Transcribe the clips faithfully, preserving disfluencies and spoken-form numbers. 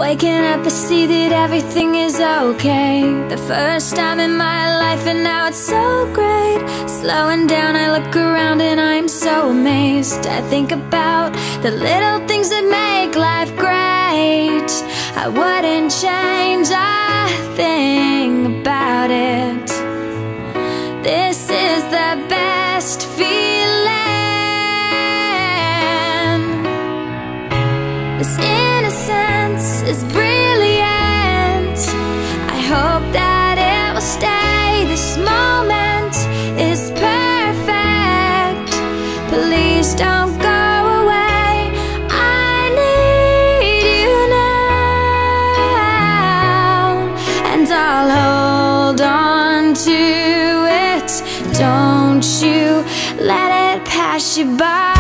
Waking up, I see that everything is okay. The first time in my life, and now it's so great. Slowing down, I look around and I'm so amazed. I think about the little things that make life great. I wouldn't change a thing about it. This is the best feeling. This innocence is brilliant. I hope that it will stay. This moment is perfect. Please don't go away. I need you now, and I'll hold on to it. Don't you let it pass you by.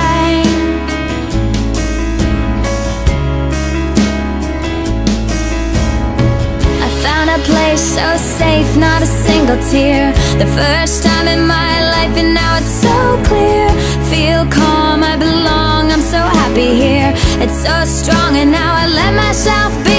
A place so safe, not a single tear. The first time in my life, and now it's so clear. Feel calm, I belong, I'm so happy here. It's so strong, and now I let myself be.